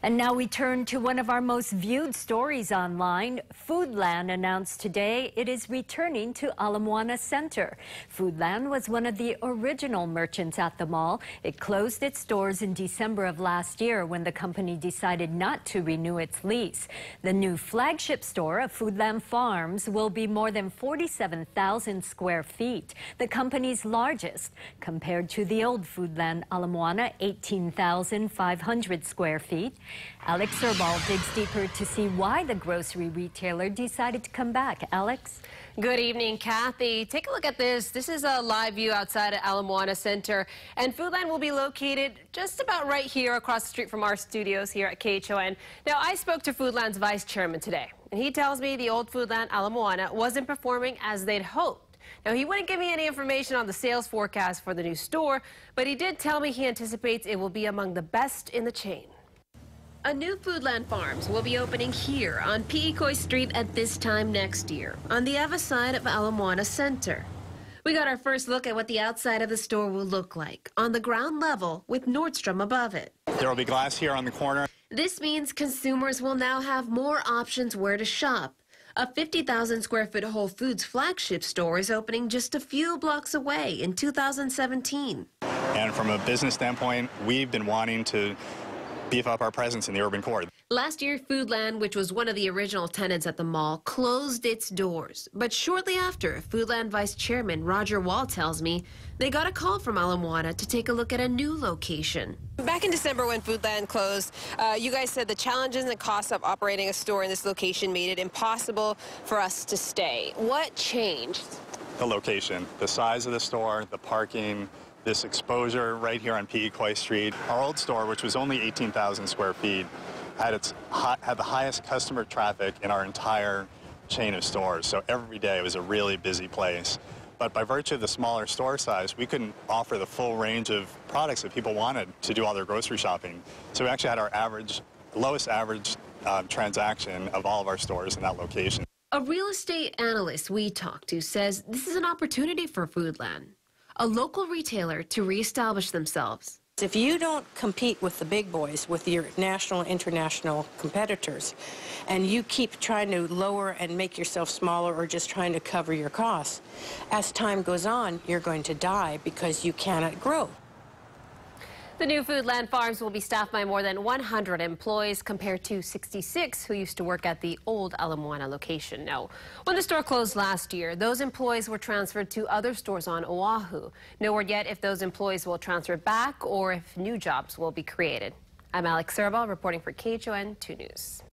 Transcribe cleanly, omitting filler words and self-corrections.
And now we turn to one of our most viewed stories online. Foodland announced today it is returning to Ala Moana Center. Foodland was one of the original merchants at the mall. It closed its doors in December of last year when the company decided not to renew its lease. The new flagship store of Foodland Farms will be more than 47,000 square feet, the company's largest, compared to the old Foodland Ala Moana, 18,500 square feet. Alex Serbal digs deeper to see why the grocery retailer decided to come back. Alex? Good evening, Kathy. Take a look at this. This is a live view outside at Ala Moana Center, and Foodland will be located just about right here across the street from our studios here at KHON. Now, I spoke to Foodland's vice chairman today, and he tells me the old Foodland Ala Moana wasn't performing as they'd hoped. Now, he wouldn't give me any information on the sales forecast for the new store, but he did tell me he anticipates it will be among the best in the chain. A new Foodland Farms will be opening here on Pi'ikoi Street at this time next year, on the other side of Ala Moana Center. We got our first look at what the outside of the store will look like, on the ground level with Nordstrom above it. There will be glass here on the corner. This means consumers will now have more options where to shop. A 50,000 square foot Whole Foods flagship store is opening just a few blocks away in 2017. And from a business standpoint, we've been wanting to beef up our presence in the urban core. Last year, Foodland, which was one of the original tenants at the mall, closed its doors. But shortly after, Foodland Vice Chairman Roger Wall tells me they got a call from Ala Moana to take a look at a new location. Back in December when Foodland closed, you guys said the challenges and costs of operating a store in this location made it impossible for us to stay. What changed? The location, the size of the store, the parking, this exposure right here on Pi'ikoi Street. Our old store, which was only 18,000 square feet, had the highest customer traffic in our entire chain of stores. So every day it was a really busy place. But by virtue of the smaller store size, we couldn't offer the full range of products that people wanted to do all their grocery shopping. So we actually had our lowest average transaction of all of our stores in that location. A real estate analyst we talked to says this is an opportunity for Foodland, a local retailer, to reestablish themselves. If you don't compete with the big boys, with your national and international competitors, and you keep trying to lower and make yourself smaller or just trying to cover your costs, as time goes on, you're going to die because you cannot grow. The new Foodland Farms will be staffed by more than 100 employees compared to 66 who used to work at the old Ala Moana location. Now, when the store closed last year, those employees were transferred to other stores on Oahu. No word yet if those employees will transfer back or if new jobs will be created. I'm Alex Serbal reporting for KHON 2 News.